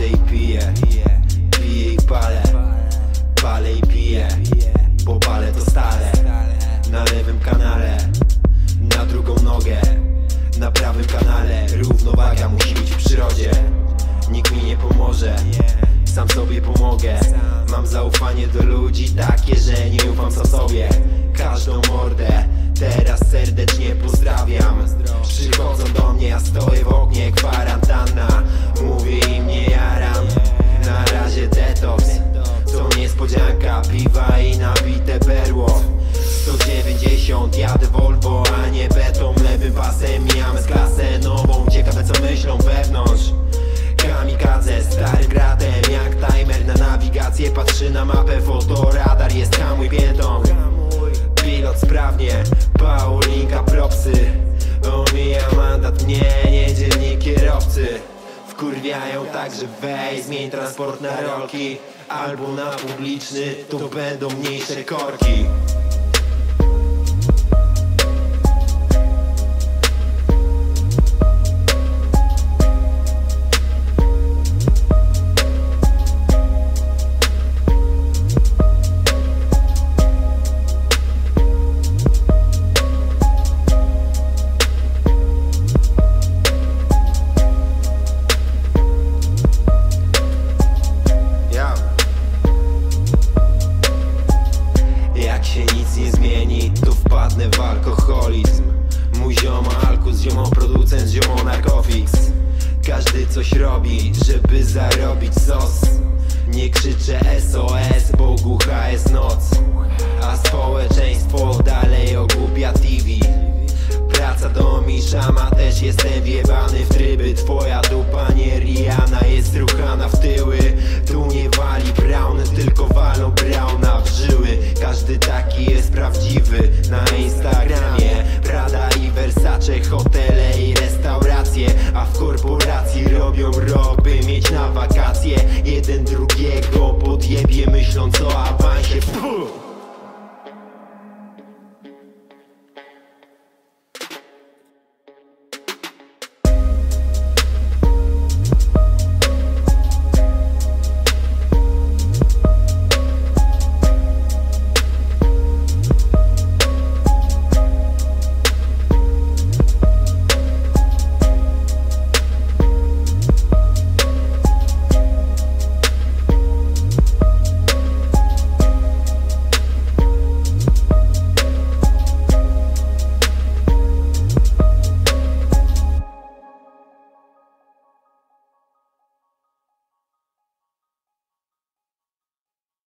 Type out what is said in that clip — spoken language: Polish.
Tańczę i piję, piję i palę, palę i piję, bo palę to stale. Na lewym kanale, na drugą nogę, na prawym kanale. Równowaga musi być w przyrodzie. Nikt mi nie pomoże, sam sobie pomogę. Mam zaufanie do ludzi takie, że nie ufam sam sobie. Każdą mordę teraz serdecznie pozdrawiam. Przychodzą do mnie, ja stoję w oknie, kwarantanna. Mówię im nie jaram, na razie detoks. To niespodzianka, piwa i nabite perło. 190, jadę Volvo, a nie beton. Lewym pasem mijamy z klasę nową. Ciekawe co myślą wewnątrz. Kamikadze, starym gratem, jak timer na nawigację. Patrzy na mapę, fotoradar jest hamuj piętą. Pilot sprawnie, Paulinka propsy. Omija mandat mnie, nie dzielni kierowcy. Wkurwiają tak, że weź, zmień transport na rolki. Albo na publiczny, to będą mniejsze korki. Jak się nic nie zmieni, to wpadnę w alkoholizm. Mój ziomo alkus, ziomo producent, ziomo narkofix. Każdy coś robi, żeby zarobić sos. Nie krzyczę SOS, bo głucha jest noc. A społeczeństwo dalej ogłupia TV. Praca do misza ma też, jestem wjebany w tryby. Twoja